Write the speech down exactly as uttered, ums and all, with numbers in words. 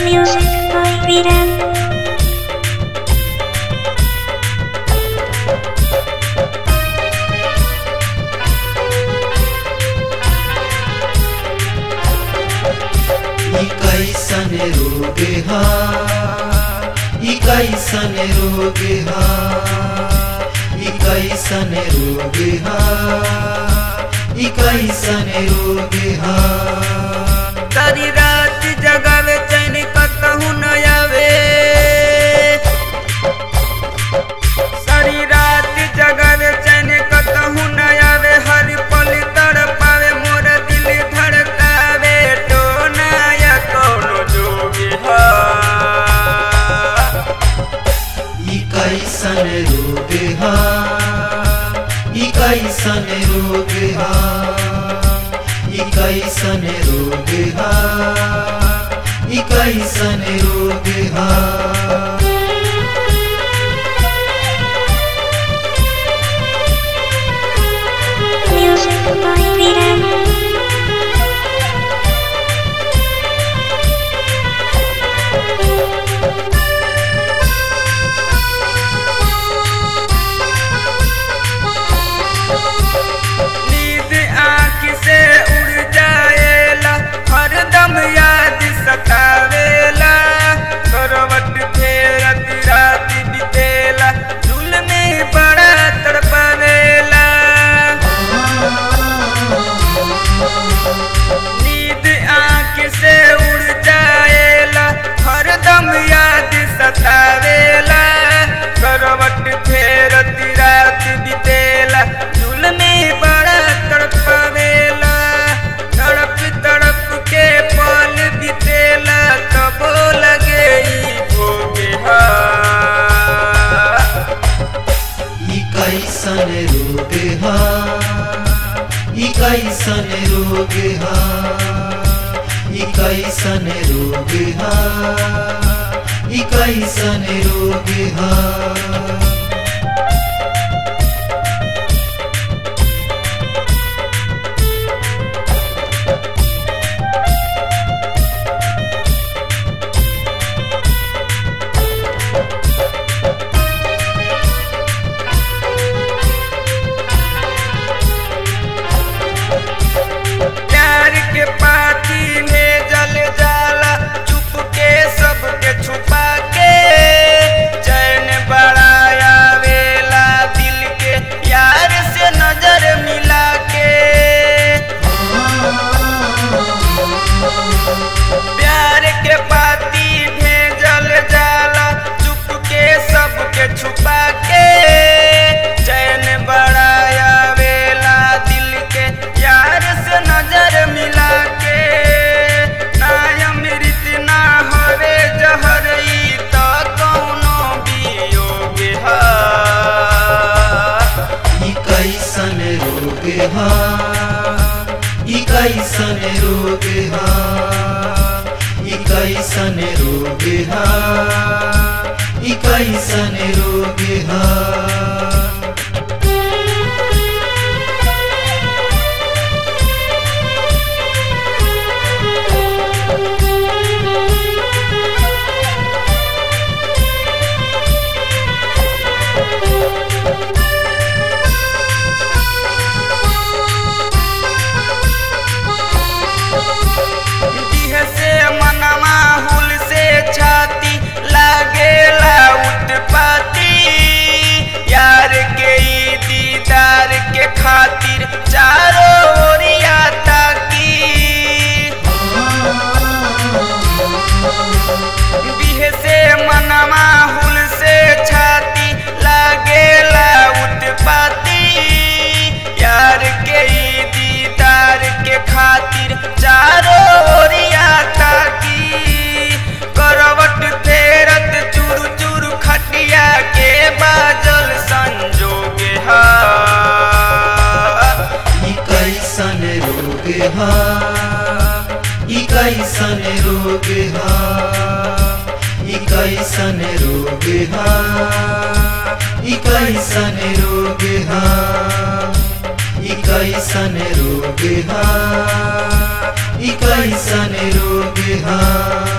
Music by Viren. ई कैसन रोग हा, ई कैसन रोग हा, ई कैसन रोग हा, ई कैसन रोग हा। सारी रात जगावे चैन कतहु न आवे, सारी रात जगावे चैन कतहु न आवे, हर पल तड़पावे मोर दिल धड़कावे, तो नया कौनो जोग हा। ई कैसन रोग हा, ई कैसन रोग हा, ई कैसन रोग हा, ई कैसन रोग हा। Music by Viren. नींद आँख से उड़ जाएला, हरदम याद सतावेला, करवट फेरत रात बितेला, जुल्म में बड़ा तड़पावेला। नींद आँख से उड़ जाएला, हरदम याद सतावेला, करवट फेरत रात बितेला, जुल्म में बड़ा तड़पावेला, तड़प तड़प के पल बितेला, तबो लगे ई भोग हा। ई कैसन रोग हा, ई कैसन रोग हा, ई कैसन रोग हा, ई कैसन रोग हा। प्यार के पाती में जल जाला, चुप के सबके छुपा के, चैन बड़ा आवेला दिल के यार से नजर मिला के। प्यार के पाती में जल जाला, चुप के सबके छुपा के, चैन बड़ा आवेला दिल के यार से नजर मिला के। ना अमृत ना हवे जहर, ई तो कौनो वियोग हा। ई कैसन रोग हा, ई कैसन रोग हा, ई कैसन रोग हा, ई कैसन रोग हा। दिह से मनवा हुल से छाती लागेला उत्पाती, यार के ई दीदार के खातिर चारों ओरिया ताकी। दिह से मनवा हुल से छाती लागेला उत्पाती, यार के ई दीदार के खातिर चारों ओरिया ताकी। करवट फेरत चूर चूर खटिया के बाजल संजोग हा। ई कैसन रोग हा, ई कैसन रोग हा, ई कैसन रोग हा, ई कैसन रोग हा, ई कैसन रोग हा, ई कैसन रोग हा।